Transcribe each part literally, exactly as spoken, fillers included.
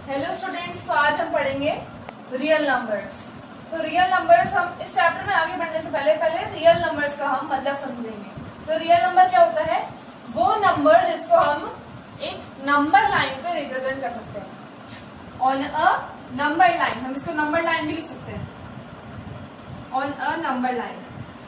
Hello students, तो आज हम पढ़ेंगे रियल नंबर्स। तो रियल नंबर्स हम इस चैप्टर में आगे बढ़ने से पहले पहले रियल नंबर्स का हम मतलब समझेंगे। तो रियल नंबर क्या होता है? वो नंबर जिसको हम एक नंबर लाइन पे रिप्रेजेंट कर सकते हैं। ऑन अ नंबर लाइन, हम इसको नंबर लाइन भी लिख सकते हैं। ऑन अ नंबर लाइन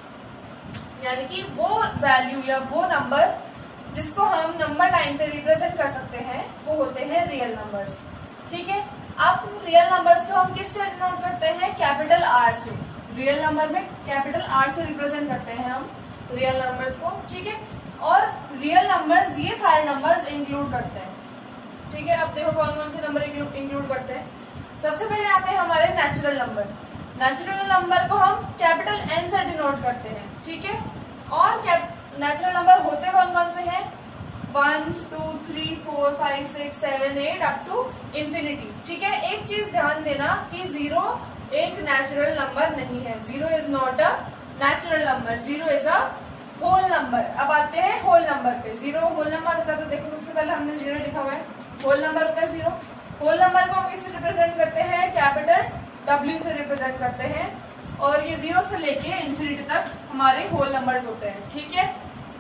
यानी कि वो वैल्यू या वो नंबर जिसको हम नंबर लाइन पे रिप्रेजेंट कर सकते हैं वो होते हैं रियल नंबर्स। ठीक है, अब रियल नंबर्स को हम किससे डिनोट करते हैं? कैपिटल आर से। रियल नंबर में कैपिटल आर से रिप्रेजेंट करते हैं हम रियल नंबर्स को। ठीक है, और रियल नंबर्स ये सारे नंबर्स इंक्लूड करते हैं। ठीक है, अब देखो कौन कौन से नंबर इंक्लूड करते हैं। सबसे पहले आते हैं हमारे नेचुरल नंबर। नेचुरल नंबर को हम कैपिटल एन से डिनोट करते हैं। ठीक है, और नेचुरल नंबर होते कौन कौन से हैं? One two three four five six seven eight up to infinity. ठीक है, एक चीज ध्यान देना कि जीरो एक नेचुरल नंबर नहीं है। Zero is not a natural number, zero is a whole number. अब आते हैं होल नंबर पे। जीरो होल नंबर होता है, तो देखो सबसे पहले हमने जीरो लिखा हुआ है। होल नंबर होता है जीरो। होल नंबर को हम किससे रिप्रेजेंट करते हैं? कैपिटल डब्ल्यू से रिप्रेजेंट करते हैं, और ये जीरो से लेके इंफिनिटी तक हमारे होल नंबर्स होते हैं। ठीक है,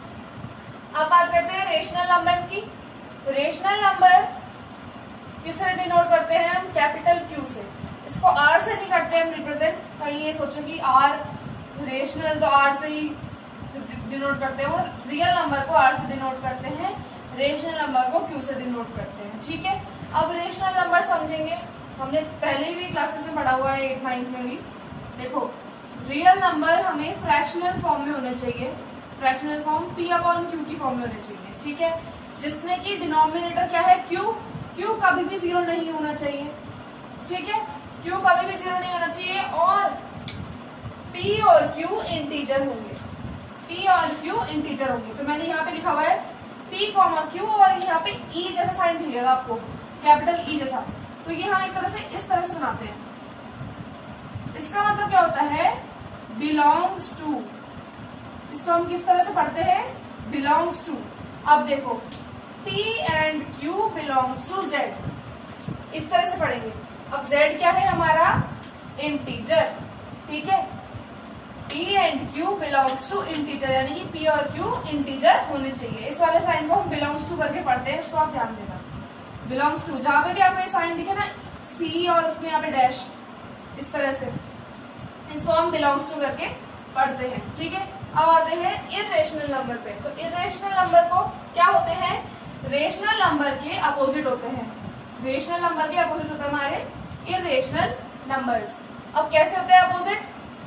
अब बात करते हैं रेशनल नंबर्स की। रेशनल नंबर किससे डिनोट करते हैं हम? कैपिटल क्यू से। इसको आर से नहीं करते हम रिप्रेजेंट। कहीं ये सोचो कि आर रेशनल तो आर से ही डिनोट करते हैं, और रियल नंबर को आर से डिनोट करते हैं, रेशनल नंबर को क्यू से डिनोट करते हैं। ठीक है, अब रेशनल नंबर समझेंगे। हमने पहले भी क्लासेस में पढ़ा हुआ है, एट नाइन्थ में भी। देखो, रियल नंबर हमें फ्रैक्शनल फॉर्म में होने चाहिए। Fractional form P upon Q की फॉर्म में होने चाहिए। ठीक है, जिसमें कि डिनोमिनेटर क्या है? क्यू। क्यू कभी भी जीरो नहीं होना चाहिए। ठीक है, क्यू कभी भी जीरो नहीं होना चाहिए, और पी और क्यू इंटीजर होंगे। पी और क्यू इंटीजर होंगे। तो मैंने यहाँ पे लिखा हुआ है पी कॉमा क्यू, और यहाँ पे ई e जैसा साइन मिलेगा आपको, कैपिटल ई जैसा। तो ये हम एक तरह से इस तरह से बनाते हैं। इसका मतलब क्या होता है? Belongs to. इसको हम किस तरह से पढ़ते हैं? Belongs to. अब देखो, P and Q belongs to Z, इस तरह से पढ़ेंगे। अब Z क्या है हमारा? इंटीजर। ठीक है, P and Q belongs to integer, यानी कि P और Q इंटीजर होने चाहिए। इस वाले साइन को हम बिलोंग्स टू करके पढ़ते हैं, इसको आप ध्यान देना। बिलोंग्स टू, जहां पे भी आपको ये साइन दिखे ना, C और उसमें यहाँ पे डैश, इस तरह से इसको हम बिलोंग्स टू करके पढ़ते हैं। ठीक है, अब आते हैं इरेशनल नंबर पे। तो इरेशनल नंबर को क्या होते हैं? रेशनल नंबर के अपोजिट होते हैं। रेशनल नंबर के अपोजिट होते हैं हमारे इरेशनल नंबर्स। अब कैसे होते हैं अपोजिट?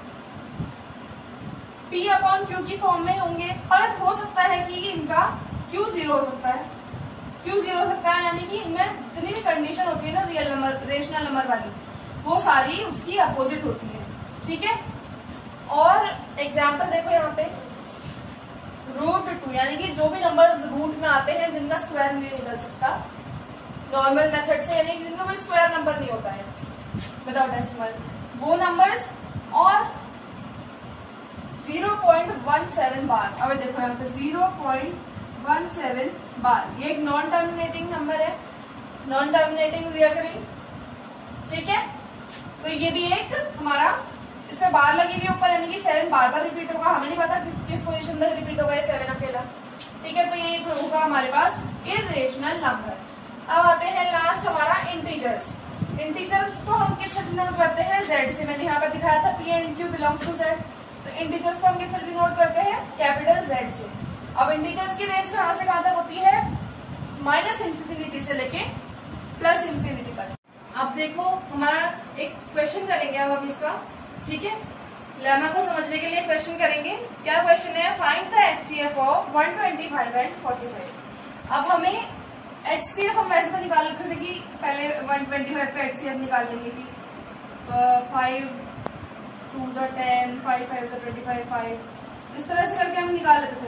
पी अपॉन क्यू की फॉर्म में होंगे, पर हो सकता है कि इनका क्यू जीरो हो सकता है। क्यू जीरो हो सकता है, यानी कि इनमें जितनी भी कंडीशन होती है ना रियल नंबर रेशनल नंबर वाली, वो सारी उसकी अपोजिट होती है। ठीक है, और एग्जाम्पल देखो यहाँ पे, रूट टू, यानी कि जो भी नंबर्स रूट में आते हैं जिनका स्क्वायर नहीं निकल सकता नॉर्मल मेथड से, यानी कि जिनका कोई स्क्वायर नंबर नहीं होता है विदाउट डेसिमल, वो नंबर्स, और zero point one seven bar. अब देखो यहाँ पे zero point one seven bar, ये एक नॉन टर्मिनेटिंग नंबर है, नॉन टर्मिनेटिंग रिकरिंग। ठीक है, तो ये भी एक हमारा, इसमें बार लगी हुई ऊपर, यानी कि सेवन बार बार रिपीट होगा। हमें नहीं पता किस पोजीशन में रिपीट होगा ये सेवन अकेला। ठीक है, तो ये होगा हमारे पास इरेशनल नंबर। अब आते हैं लास्ट हमारा इंटीजर्स। इंटीजर्स को हम किससे डिनोट करते हैं? जेड से। मैंने यहाँ पर दिखाया था P and Q belongs to Z. तो इंटीजर्स को हम किससे डिनोट करते हैं? कैपिटल जेड से। अब इंटीजर्स की रेंज कहाँ से कहाँ तक होती है? माइनस इंफिनिटी से लेके प्लस इंफिनिटी तक। अब देखो, हमारा एक क्वेश्चन करेंगे अब हम इसका। ठीक है, लेमा को समझने के लिए क्वेश्चन करेंगे। क्या क्वेश्चन है? Find the HCF of one twenty five and forty five. अब हमें एचसीएफ हम वैसे तो निकाल लेते थे कि पहले वन ट्वेंटी फाइव का एचसीएफ निकाल लेंगे कि five two the ten, five five the twenty five, five, इस तरह से करके हम निकाल लेते थे।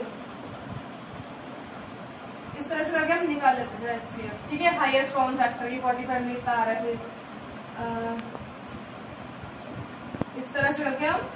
इस तरह से करके हम निकाल लेते थे एचसीएफ। ठीक है, हाईएस्ट कॉमन फैक्टर ये फोर्टी फाइव में इतना आ रहा है, इस तरह से करके हम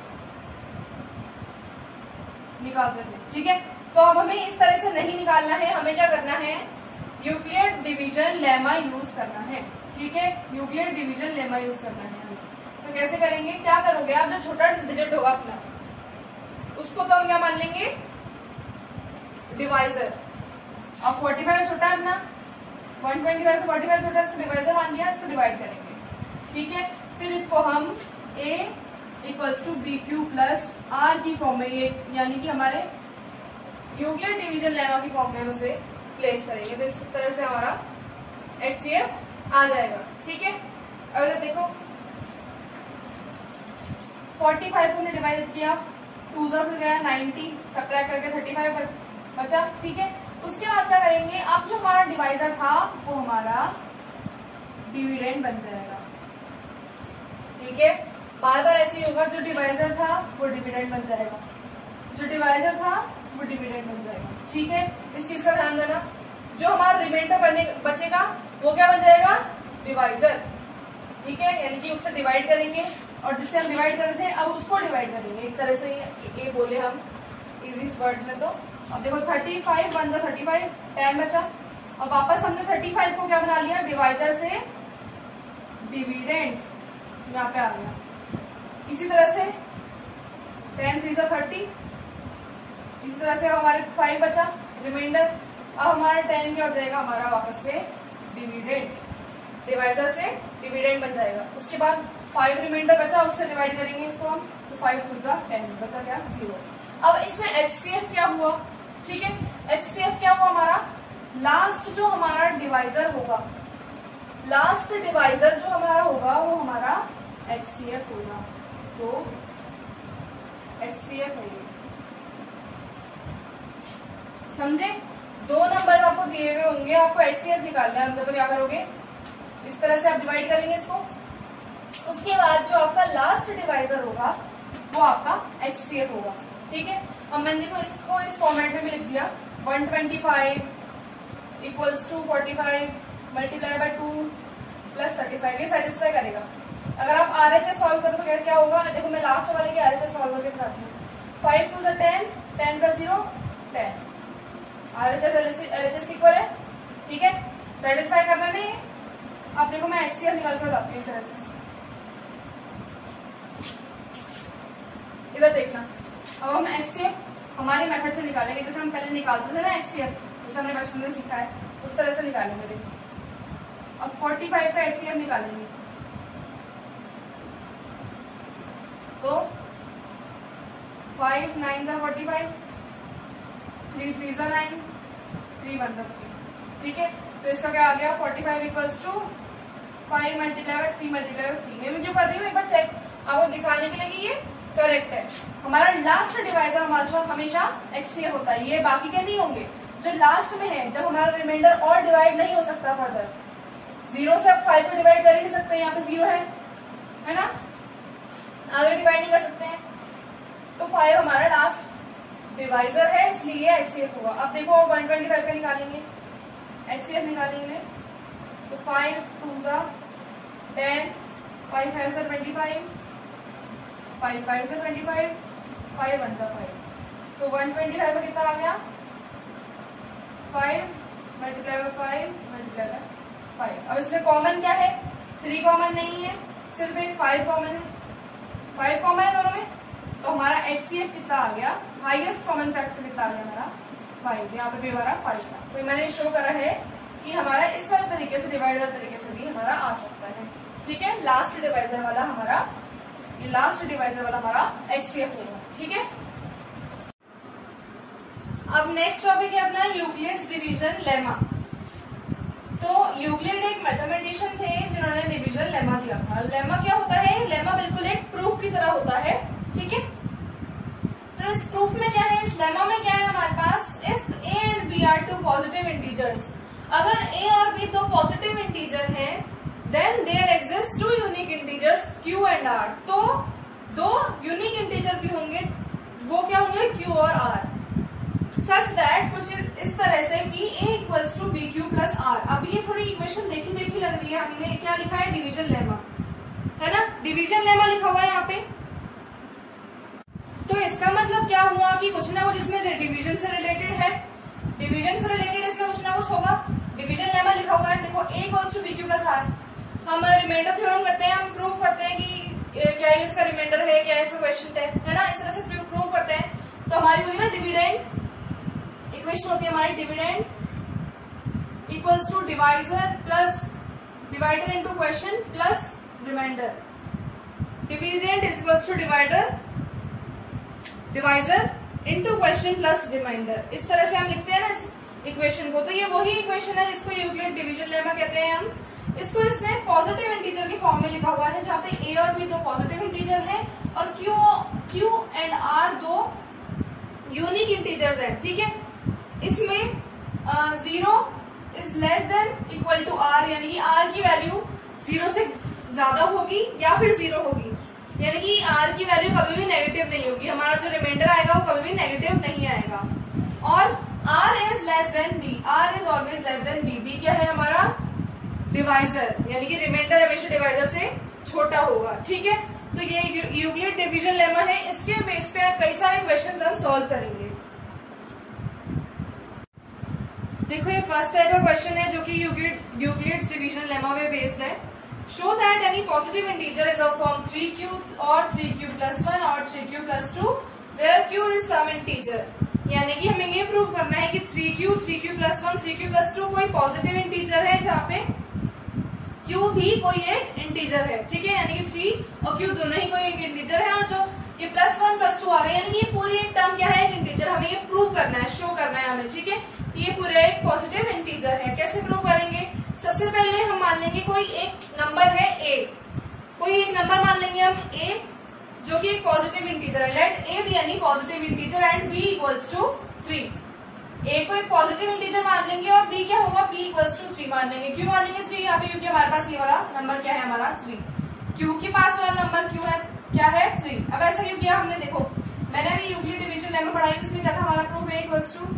निकालते थे। ठीक है, तो अब हमें इस तरह से नहीं निकालना है, हमें क्या करना है? यूक्लिड डिवीजन लेमा यूज करना है। ठीक है, यूक्लिड डिवीजन लेमा यूज करना है। तो कैसे करेंगे, क्या करोगे आप, जो छोटा डिजिट होगा अपना उसको तो हम क्या मान लेंगे, डिवाइजर। अब फोर्टी फाइव छोटा है अपना, वन ट्वेंटी फाइव से फोर्टी फाइव छोटा है, इसको डिवाइजर मान लिया, इसको डिवाइड करेंगे। ठीक है, फिर इसको हम a equals to B Q plus R की फॉर्म में, ये यानी कि हमारे यूक्लिड डिवीजन लेमा की फॉर्म में उसे प्लेस करेंगे। तो इस तरह से हमारा एच सी एफ आ जाएगा। ठीक है, अगर देखो फोर्टी फाइव को हमने डिवाइड किया, टू से गया नाइन्टी, सब्ट्रैक्ट करके थर्टी फाइव बचा। ठीक है, उसके बाद क्या करेंगे, अब जो हमारा डिवाइजर था वो हमारा डिविडेंड बन जाएगा। ठीक है, बार बार ऐसे ही होगा, जो डिवाइजर था वो डिविडेंड बन जाएगा, जो डिवाइजर था वो डिविडेंड बन जाएगा। ठीक है, इस चीज का ध्यान देना। जो हमारा रिमाइंडर बनने बचेगा वो क्या बन जाएगा, डिवाइजर। ठीक है, यानी कि उससे डिवाइड करेंगे, और जिससे हम डिवाइड कर रहे थे अब उसको डिवाइड करेंगे। एक तरह से ये बोले हम इजी वर्ड में। तो अब देखो थर्टी फाइव वन जा थर्टी फाइव, टेन बचा। अब वापस हमने थर्टी फाइव को क्या बना लिया, डिवाइजर से डिविडेंड यहाँ पे आ गया। इसी तरह से टेन थ्री जा थर्टी, इसी तरह से हमारे फाइव बचा रिमाइंडर। अब हमारा टेन क्या हो जाएगा, हमारा वापस से डिविडेंड, डिवाइजर से डिविडेंड बन जाएगा। उसके बाद फाइव रिमाइंडर बचा, उससे डिवाइड करेंगे इसको हम, तो फाइव टू जा टेन, बचा क्या, जीरो। अब इसमें एच सी एफ क्या हुआ, ठीक है, एच सी एफ क्या हुआ, हमारा लास्ट जो हमारा डिवाइजर होगा, लास्ट डिवाइजर जो हमारा होगा वो हमारा एच सी एफ होगा। तो एच सी एफ है, समझे। दो नंबर आपको दिए हुए होंगे, आपको एच सी एफ निकालना है, तो क्या करोगे, इस तरह से आप डिवाइड करेंगे इसको। उसके बाद जो आपका लास्ट डिवाइजर होगा वो आपका एच सी एफ होगा। ठीक है, अब मैंने देखो इसको इस फॉर्मेट में भी लिख दिया, one twenty five equals to forty five multiply by two plus thirty five, ये सेटिस्फाई करेगा। अगर आप आर एच एस सॉल्व करो तो क्या क्या होगा, देखो मैं लास्ट वाले के आर एच एस सॉल्व करके दिखाती हूँ। फाइव टू जा ten, ten plus zero ten, R H S L H S की इक्वल है। ठीक है, सेटिस्फाई करना नहीं है। अब देखो मैं एच सी एफ निकाल कर बताती हूँ इस तरह से, इधर देखना। अब हम एच सी एफ हमारे मेथड से निकालेंगे, जैसे हम पहले निकालते थे ना एच सी एफ, जैसे हमने बचपन में सीखा है, उस तरह से निकालेंगे। देखो अब फोर्टी फाइव का एच सी एफ निकालेंगे, तो फाइव नाइन जा फोर्टी फाइव, थ्री थ्री जा नाइन, थ्री वन जा थ्री। ठीक है, तो इसका क्या आ गया, forty five equals to five multiply by three multiply by three. मैं क्यों कर रही हूँ, एक बार चेक आपको दिखाने के लिए कि ये करेक्ट है। हमारा लास्ट डिवाइजर हमारा हमेशा एच सी एफ होता है, ये बाकी के नहीं होंगे, जो लास्ट में है, जब हमारा रिमाइंडर और डिवाइड नहीं हो सकता फर्दर। जीरो से आप फाइव को डिवाइड कर ही नहीं सकते, यहाँ पे जीरो है, है ना, आगे डिवाइड नहीं कर सकते हैं। तो फाइव हमारा लास्ट डिवाइजर है, इसलिए ये एच सी एफ होगा। अब देखो वन ट्वेंटी फाइव का निकालेंगे, एच सी एफ निकालेंगे, तो फाइव टू जा टेन, फाइव फाइव जा ट्वेंटी फाइव, फाइव फाइव जा ट्वेंटी फाइव, फाइव वन जा फाइव, तो वन ट्वेंटी फाइव में कितना आ गया, five multiply by five multiply by five. अब इसमें कॉमन क्या है, थ्री कॉमन नहीं है, सिर्फ एक फाइव कॉमन है, फाइव कॉमन है दोनों में, तो हमारा एच सी एफ कितना आ गया, हाईएस्ट कॉमन फैक्टर कितना आ गया हमारा, फाइव। यहाँ पे भी हमारा फाइव था। तो मैंने शो करा है कि हमारा इस वाले तरीके से, डिवाइड वाले तरीके से भी हमारा आ सकता है। ठीक है, लास्ट डिवाइजर वाला हमारा, ये लास्ट डिवाइजर वाला हमारा एच सी एफ होगा। ठीक है, अब नेक्स्ट टॉपिक है अपना यूक्लिड्स डिवीजन लेमा। तो यूक्लिड एक मैथमेटिशियन थे जिन्होंने डिवीजन लेमा दिया था। लेमा क्या होता है, लेमा बिल्कुल एक प्रूफ की तरह होता है। ठीक है, तो इस प्रूफ में क्या है, इस लेमा में क्या है हमारे पास, if A and B are two positive integers, अगर ए और बी दो पॉजिटिव इंटीजर हैं, then there exist two unique integers Q and R. तो दो यूनिक इंटीजर भी होंगे, वो क्या होंगे, क्यू और आर, सच दैट कुछ इस तरह से कि A equals to B Q plus R. अब ये थोड़ी इक्वेशन देखी देखी लग रही है, हमने क्या लिखा है, डिवीजन लेमा, है ना, डिवीजन लेमा लिखा हुआ है यहाँ पे। तो इसका मतलब क्या हुआ कि कुछ ना कुछ इसमें डिवीजन से रिलेटेड है, डिवीजन से रिलेटेड इसमें कुछ ना कुछ होगा। डिवीजन लेमा लिखा हुआ है, देखो A equals to B Q plus R, हम रिमाइंडर थ्योरम करते हैं, हम प्रूव करते हैं कि क्या ये इसका रिमाइंडर है, क्या इसका क्वेश्चन है, है ना, इस तरह से प्रूव करते हैं। तो हमारी हुई ना डिविडेंड इक्वेशन होती है हमारी, dividend equals to divisor plus divider into question plus reminder. Dividend is equals to divider divisor into question plus reminder. इस तरह से हम लिखते हैं ना इस इक्वेशन को। तो ये वही इक्वेशन है जिसको यूक्लिड डिवीजन लेमा कहते हैं हम। इसको इसने पॉजिटिव इंटीजर की फॉर्म में लिखा हुआ है, जहाँ पे ए और बी दो पॉजिटिव इंटीजर हैं और क्यू क्यू एंड आर दो यूनिक इंटीजर्स हैं, ठीक है। इसमें zero is less than equal to R, यानी कि आर की वैल्यू जीरो से ज्यादा होगी या फिर जीरो होगी, यानी कि आर की वैल्यू कभी भी नेगेटिव नहीं होगी। हमारा जो रिमाइंडर आएगा वो कभी भी नेगेटिव नहीं आएगा। और R is less than B, R is always less than B. B क्या है हमारा डिवाइजर, यानी कि रिमाइंडर हमेशा डिवाइजर से छोटा होगा, ठीक है। तो ये यूक्लिड डिवीजन लेमा है, इसके बेस पे कई सारे क्वेश्चन हम सॉल्व करेंगे। देखो ये फर्स्ट टाइप का क्वेश्चन है जो कि यूक्लिड यूक्लिड डिवीजन लेमा पे बेस्ड है। Show that any positive integer is of form three Q और थ्री क्यू प्लस वन और three Q plus two where Q is some integer. यानी कि हमें ये प्रूव करना है कि three Q three Q plus one three Q plus two कोई पॉजिटिव इंटीजर है जहाँ पे क्यू भी कोई एक इंटीजर है, ठीक है। यानी कि थ्री और क्यू दोनों ही कोई एक इंटीजर है और जो ये प्लस वन प्लस टू आ रहे हैं, यानी कि ये पूरी एक टर्म क्या है, एक इंटीजर। हमें ये प्रूव करना है, शो करना है हमें, ठीक है। ये पूरा एक पॉजिटिव इंटीजर है। कैसे प्रूव करेंगे? सबसे पहले हम मान लेंगे कोई एक नंबर है ए, कोई एक नंबर मान लेंगे हम ए जो कि एक पॉजिटिव इंटीजर है। लेट ए बी यानी positive integer and B equals to three. A को एक पॉजिटिव इंटीजर मान लेंगे और बी क्या होगा, बी इक्वल्स टू थ्री मान लेंगे। क्यों मान लेंगे थ्री यहाँ पे? क्योंकि हमारे पास ये वाला नंबर क्या है हमारा थ्री। क्यू के पास वाला नंबर क्यू है क्या है थ्री। अब ऐसा क्यों किया हमने? देखो मैंने अभी यूक्लिड डिवीजन लेमा पढ़ाई, उसमें क्या था हमारा proof, A equals to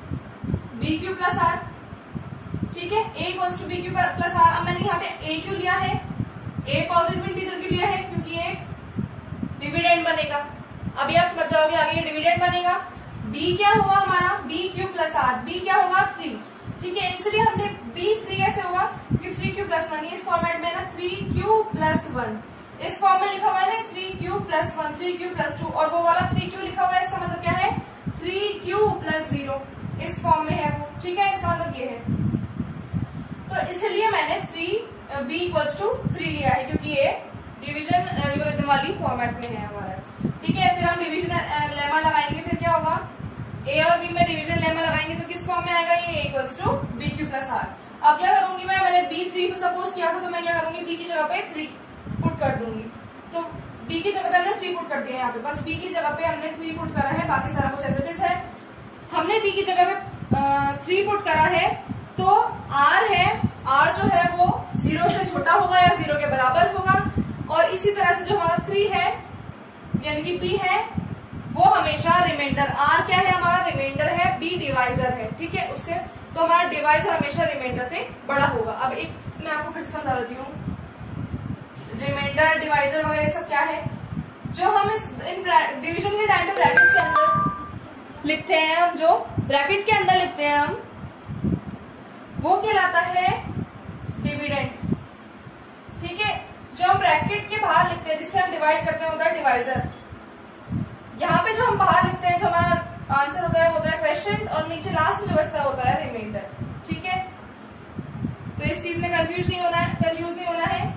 B Q plus R, ठीक है। ए equals to B Q plus R. अब मैंने यहाँ पे ए क्यों लिया है, ए पॉजिटिव इंटीजर क्यों लिया है? क्योंकि ये डिविडेंड बनेगा। अभी आप समझ जाओगे आगे ये डिविडेंड बनेगा। बी क्या होगा हमारा, B Q plus R, B क्या होगा थ्री, ठीक है। इसलिए हमने बी थ्री ऐसे होगा क्योंकि थ्री क्यू प्लस वन, इस फॉर्मेट में ना थ्री क्यू प्लस वन इस फॉर्म में लिखा हुआ है ना, three Q plus one three Q plus two, और वो वाला थ्री क्यू लिखा हुआ है, इसका मतलब क्या है थ्री क्यू प्लस जीरो इस फॉर्म में है वो, ठीक है। इसका मतलब ये है, तो इसलिए मैंने three B equals to three लिया है क्योंकि ये डिवीजन यूरिथम वाली फॉर्मेट में है हमारा, ठीक है। फिर हम डिवीजन लेमा लगाएंगे, फिर क्या होगा, ए और बी में डिवीजन लेमा लगाएंगे तो किस फॉर्म में आएगा, ये equals to B Q plus R. अब क्या करूंगी मैं, मैंने बी थ्री सपोज किया था तो मैं क्या करूंगी, बी की जगह पे थ्री पुट कर दूंगी। तो बी की जगह पे हमने थ्री पुट कर दिया है यहाँ पे, बस बी की जगह पे हमने थ्री पुट करा है, बाकी सारा कुछ ऐसे जैसे है। हमने बी की जगह पे थ्री पुट करा है तो आर है, आर जो है वो जीरो से छोटा होगा या जीरो के बराबर होगा, और इसी तरह से जो हमारा थ्री है यानी कि बी है वो हमेशा रिमाइंडर, आर क्या है हमारा रिमाइंडर है, बी डिवाइजर है, ठीक है। उससे तो हमारा डिवाइजर हमेशा रिमाइंडर से बड़ा होगा। अब एक मैं आपको फिर से समझा देती हूँ, रिमाइंडर डिवाइजर वगैरह सब क्या है, जो हम इस इन डिवीजन के टाइम पे ब्रैकेट्स के अंदर लिखते हैं, हम जो ब्रैकेट के अंदर लिखते हैं हम, वो कहलाता है डिविडेंड, ठीक है। जो हम ब्रैकेट के बाहर लिखते हैं जिससे हम डिवाइड करते हैं होता है डिवाइजर। यहाँ पे जो हम बाहर लिखते हैं, जो हमारा आंसर होता है होता है क्वेश्चन, और नीचे लास्ट में जो बचता होता है रिमाइंडर, ठीक है। तो इस चीज में कंफ्यूज नहीं होना है, कंफ्यूज नहीं होना है।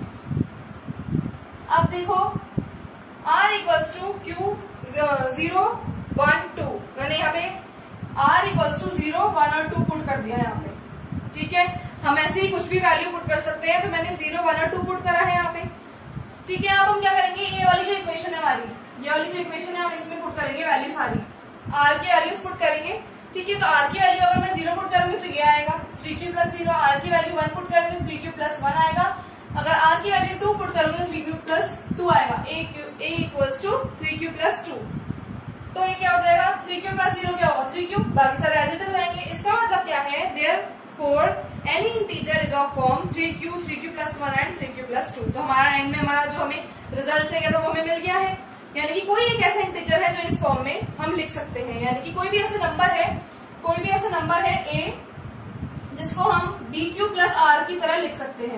अब देखो R equals to Q zero one two, मैंने यहाँ पे R equals to zero one और टू पुट कर दिया है यहाँ पे, ठीक है। हम ऐसे ही कुछ भी वैल्यू पुट कर सकते हैं, तो मैंने जीरो वन और टू पुट करा है यहाँ पे, ठीक है। अब हम क्या करेंगे, ये वाली जो इक्वेशन है हमारी, ये वाली जो इक्वेशन है हम इसमें पुट करेंगे वैल्यू सारी, आर की वैल्यूज पुट करेंगे, ठीक है। तो आर की वैल्यू अगर मैं जीरो पुट करूंगी तो ये आएगा three Q plus zero, R की वैल्यू वन पुट करूंगी तो थ्री क्यू प्लस वन आएगा, अगर आर की वैल्यू टू पुट करूंगी तो थ्री क्यू प्लस टू आएगा, A equals to three Q plus two. तो ये क्या हो जाएगा, थ्री क्यू प्लस जीरो क्या होगा थ्री क्यू, बाकी सारे एज इट इज रहेंगे। इसका मतलब क्या है, therefore any integer is of form three Q three Q plus one and three Q plus two. तो हमारा एंड में हमारा जो हमें रिजल्ट चाहिए तो वो हमें मिल गया है, यानी कि कोई एक ऐसा इंटीजर है जो इस फॉर्म में हम लिख सकते हैं, यानी कि कोई भी ऐसा नंबर है, कोई भी ऐसा नंबर है ए जिसको हम बी क्यू प्लस आर की तरह लिख सकते हैं,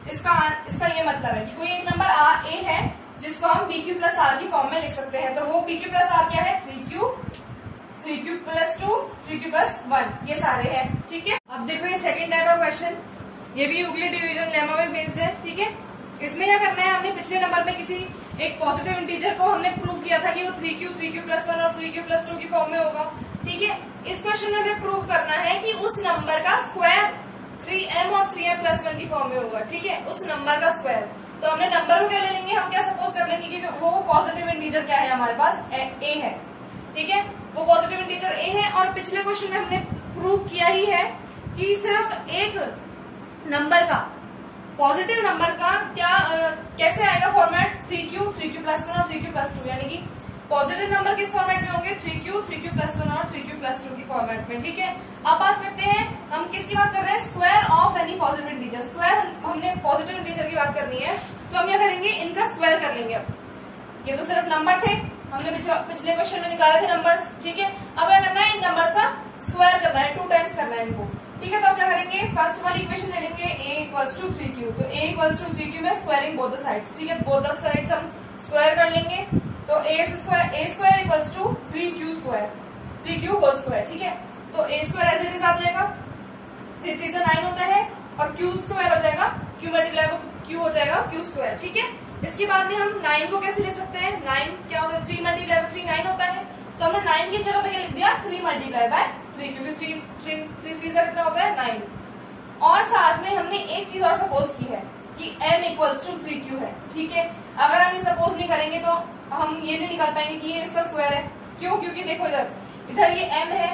इसका इसका ये मतलब है कि कोई एक नंबर आ ए है जिसको हम पी क्यू प्लस आर की फॉर्म में लिख सकते हैं। तो वो पी क्यू प्लस आर क्या है, three Q, three Q plus two, three Q plus one, ये सारे हैं। ठीक है, अब देखो ये सेकंड टाइप का क्वेश्चन, ये भी यूक्लिड डिवीजन लेमा में बेस्ड है। ठीक है, इसमें क्या करना है, हमने पिछले नंबर में किसी एक पॉजिटिव इंटीजर को हमने प्रूव किया था कि वो three Q, three Q plus one और थ्री क्यू प्लस टू की फॉर्म में होगा। ठीक है, इस क्वेश्चन में हमें प्रूव करना है कि उस नंबर का स्क्वायर थ्री एम और थ्री एम प्लस वन की फॉर्म में होगा। ठीक है, उस नंबर का स्क्वायर। तो हमने नंबर को क्या ले लेंगे, हम क्या सपोज कर लेंगे कि वो पॉजिटिव इंटीजर क्या है हमारे पास, ए है। ठीक है, वो पॉजिटिव इंटीजर ए है और पिछले क्वेश्चन में हमने प्रूव किया ही है कि सिर्फ एक नंबर का, पॉजिटिव नंबर का क्या आ, कैसे आएगा format, three Q, three Q plus one और थ्री क्यू प्लस टू, यानी कि पॉजिटिव नंबर किस फॉर्मेट में होंगे, three Q, three Q plus one और थ्री क्यू प्लस टू की फॉर्मेट में। ठीक है, अब बात करते हैं, हम किसकी बात कर रहे हैं, square of any positive integer. Square हमने पॉजिटिव इंटीजर की बात करनी है, तो हम क्या करेंगे, इनका स्क्वायर कर लेंगे। अब ये तो सिर्फ नंबर थे, हमने पिछले क्वेश्चन में निकाले थे नंबर्स। ठीक है, अब क्या करना है, इन नंबर्स का स्क्वायर करना है, टू टाइम्स करना है इनको। ठीक है, तो अब क्या करेंगे, फर्स्ट वाली इक्वेशन ले लेंगे, a equals to three q, तो a equals to three q में स्क्वायरिंग बोथ द साइड्स। ठीक है, बोथ द साइड्स हम स्क्वायर कर लेंगे, तो a square a square equals to three q square, three q whole square. ठीक है, तो a square as it is आ जाएगा, थ्री थ्री से नाइन होता है और q स्क्वायर हो जाएगा, q मल्टीप्लाई q हो जाएगा q स्क्वायर। ठीक है, इसके बाद में हम नाइन को कैसे लिख सकते हैं, नाइन क्या होता है, थ्री मल्टीप्लाई थ्री नाइन होता है, तो हमने नाइन की जगह पे क्या लिख दिया, थ्री मल्टीप्लाई बाय थ्री, क्योंकि थ्री थ्री थ्री थ्री से कितना होता है, नाइन। और साथ में हमने एक चीज और सपोज की है कि m equals to three q है। ठीक है, अगर हम ये सपोज नहीं करेंगे तो हम ये नहीं निकाल पाएंगे कि ये इसका स्क्वायर है। क्यों, क्योंकि देखो इधर इधर ये m है,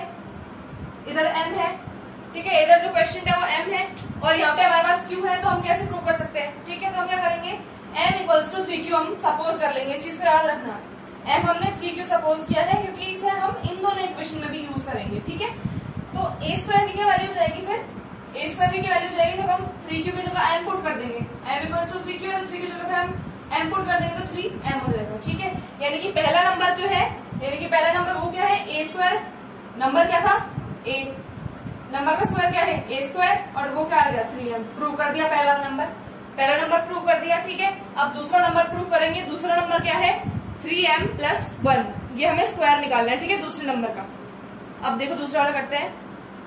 इधर m है। ठीक है, इधर जो क्वेश्चन है वो m है और यहाँ पे हमारे पास q है, तो हम कैसे प्रूव कर सकते हैं। ठीक है, तो हम क्या करेंगे, m equals to three q हम सपोज कर लेंगे, इस चीज को याद रखना। m हमने थ्री क्यू सपोज किया है क्योंकि इसे हम इन दोनों इक्वेशन में भी यूज करेंगे। ठीक है, तो a स्क्वायर की क्या वैल्यू जाएगी, फिर a स्क्वायर की वैल्यू जाएगी जब हम थ्री क्यू की जगह m पुट कर देंगे, m equals to three q है, थ्री की जगह पे हम m पुट कर देंगे तो थ्री एम हो जाएगा। ठीक है, यानी कि पहला नंबर जो है, यानी कि पहला नंबर वो क्या है, a स्क्वायर, नंबर क्या था a, नंबर का स्क्वायर क्या है a स्क्वायर, और वो क्या आ गया थ्री एम, प्रूव कर दिया पहला नंबर, पहला नंबर प्रूव कर दिया। ठीक है, अब दूसरा नंबर प्रूव करेंगे, दूसरा नंबर क्या है, थ्री एम प्लस वन, ये हमें स्क्वायर निकालना है। ठीक है, दूसरे नंबर का। अब देखो दूसरा वाला करते हैं,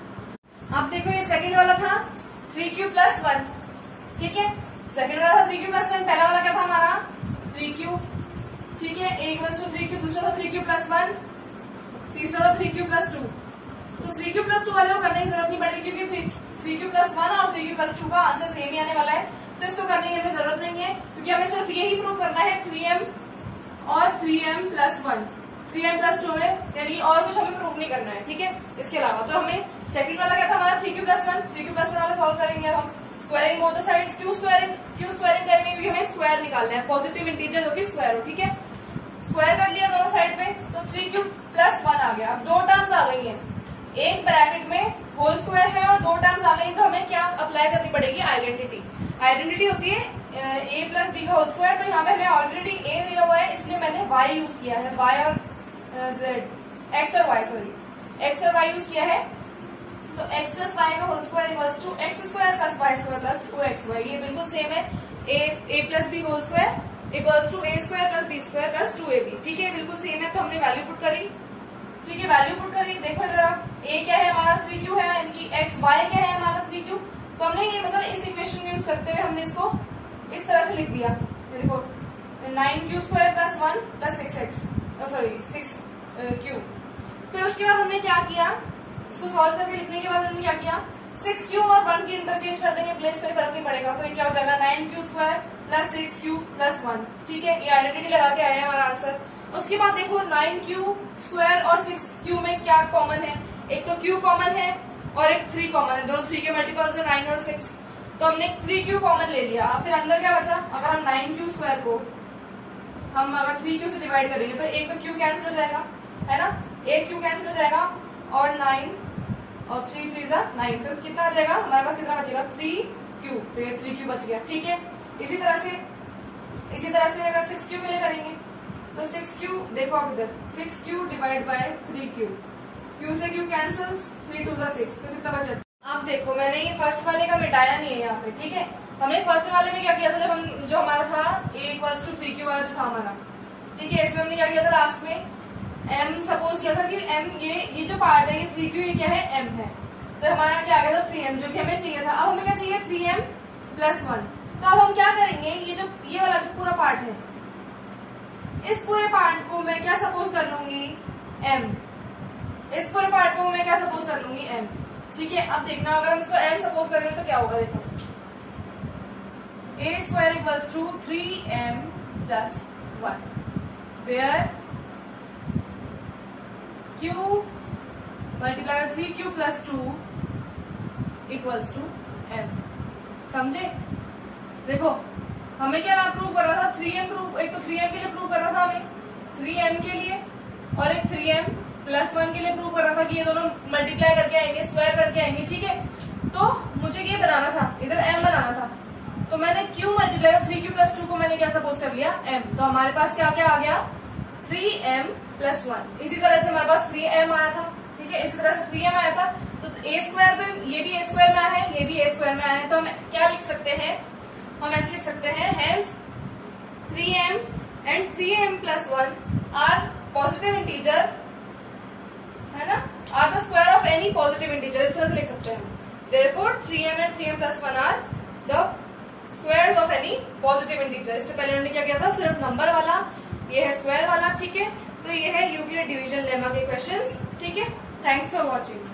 अब देखो ये सेकंड वाला था थ्री क्यू प्लस वन। ठीक है, सेकंड वाला था थ्री क्यू प्लस वन, पहला वाला क्या था हमारा थ्री क्यू। ठीक है, ए इक्वल्स टू थ्री क्यू, दूसरा था थ्री क्यू प्लस वन, तीसरा था थ्री क्यू प्लस टू। तो थ्री क्यू प्लस टू वाले को करने की जरूरत नहीं पड़ेगी क्योंकि थ्री क्यू प्लस वन और थ्री क्यू प्लस टू का आंसर सेम ही आने वाला है, तो इसको करने की हमें जरूरत नहीं है क्योंकि हमें सिर्फ यही प्रूव करना है थ्री एम और three M plus one, three M plus two है, यानी और कुछ हमें प्रूव नहीं करना है। ठीक है, इसके अलावा तो हमें सेकंड वाला क्या था हमारा three Q plus one, three Q plus one वाला सॉल्व करेंगे। अब हम squaring both the sides, q squaring q squaring करेंगे क्योंकि हमें स्क्वायर निकालना है, पॉजिटिव इंटीजर जो कि स्क्वायर हो। ठीक है, स्क्वायर कर लिया दोनों साइड पे, तो थ्री क्यू प्लस वन आ गया। अब दो टर्म्स आ गई है, एक ब्रैकेट में होल स्क्वायर है और दो टर्म्स आ गई, तो हमें क्या अप्लाई करनी पड़ेगी, आइडेंटिटी। आइडेंटिटी होती है ए प्लस बी का होल स्क्वायर, तो यहाँ पे हमें ऑलरेडी ए दिया हुआ है इसलिए मैंने वाई यूज किया है, वाई और जेड, एक्स और वाई, सॉरी एक्स और वाई यूज किया है। तो एक्स प्लस वाई का whole square equals to x square plus y square plus two x y, ये बिल्कुल सेम है। A a plus b whole square equals to a square plus b square plus two a b. ठीक है, बिल्कुल same है, तो हमने value put करी। ठीक है, वैल्यू पुट करी, देखो जरा ए क्या है हमारा थ्री क्यू है, यानी कि एक्स वाई क्या है हमारा थ्री क्यू, तो हमने ये मतलब इस इक्वेशन यूज करते हुए हमने इसको इस तरह से लिख दिया। देखो nine q square plus one plus six x, sorry six q. फिर उसके बाद हमने क्या किया, इसको सॉल्व करके लिखने के बाद हमने क्या किया, सिक्स क्यू और वन की इंटरचेंज कर देंगे, प्लेस कोई फर्क नहीं पड़ेगा, तो ये क्या हो जाएगा nine q square plus six q plus one. ठीक है, ये आइडेंटिटी लगा के आया है हमारा आंसर। उसके बाद देखो नाइन क्यू स्क्वायर और सिक्स क्यू में क्या कॉमन है, एक तो क्यू कॉमन है और एक थ्री कॉमन है, दोनों थ्री के मल्टीपल्स है नाइन और सिक्स, तो हमने थ्री क्यू कॉमन ले लिया। अब फिर अंदर क्या बचा, अगर हम नाइन क्यू स्क्वायर को हम अगर थ्री क्यू से डिवाइड करेंगे तो एक तो क्यू कैंसिल हो जाएगा, है ना, एक क्यू कैंसिल हो जाएगा और नाइन और थ्री थ्री जा नाइन, तो कितना आ जाएगा हमारे पास, कितना बचेगा थ्री क्यू, तो ये थ्री क्यू बच गया। ठीक है, इसी तरह से इसी तरह से अगर सिक्स क्यू के लिए करेंगे तो सिक्स क्यू, देखो आप इधर six q divide by three q, q से क्यू कैंसिल, थ्री टू जा सिक्स, तो कितना बचा। आप देखो मैंने ये फर्स्ट वाले का मिटाया नहीं है यहाँ पे। ठीक है, हमने फर्स्ट वाले में क्या किया था, जब हम जो हमारा था a equals to three q वाला जो था हमारा, ठीक है, इसमें हमने क्या किया था लास्ट में m सपोज किया था कि m ये ये जो पार्ट है ये थ्री क्यू ये क्या है m है, तो हमारा क्या आ गया था थ्री एम, जो कि हमें चाहिए था। अब हमें क्या चाहिए थ्री एम प्लस वन। तो अब हम क्या करेंगे, ये जो ये वाला जो पूरा पार्ट है, इस पूरे पार्ट को मैं क्या सपोज कर लूंगी m, इस पूरे पार्ट को मैं क्या सपोज कर लूंगी m, ठीक है। अब देखना अगर हम इसको m सपोज करेंगे तो क्या होगा, देखो a square equals to three M plus one, where q multiply three Q plus two equals to m, समझे। देखो हमें क्या प्रूव कर रहा था, थ्री एम प्रूव, एक तो थ्री एम के लिए प्रूव कर रहा था हमें, थ्री एम के लिए, और एक थ्री एम प्लस वन के लिए प्रूव कर रहा था कि ये दोनों मल्टीप्लाई करके आएंगे, स्क्वायर करके आएंगे, ठीक है। तो मुझे ये बनाना था, इधर m बनाना था, तो मैंने q multiply three Q plus two को मैंने क्या सपोज कर लिया m, तो हमारे पास क्या क्या आ गया थ्री एम प्लस वन। इसी तरह से हमारे पास थ्री एम आया था, ठीक है, इसी तरह से थ्री एम आया था, तो ए स्क्वायर में ये भी ए स्क्वायर में आया है, ये भी ए स्क्वायर में आया है, तो हम क्या लिख सकते हैं, हम ऐसे लिख सकते हैं hence three m and three M plus one are positive integer, है ना, are the square of any positive integer, इस तरह से लिख सकते हैं। Therefore three m and three M plus one are the squares of any positive integer. इससे पहले हमने क्या किया था, सिर्फ नंबर वाला, ये है स्क्वायर वाला, ठीक है। तो ये है यूक्लिड डिवीजन लेमा के क्वेश्चंस, ठीक है। Thanks for watching.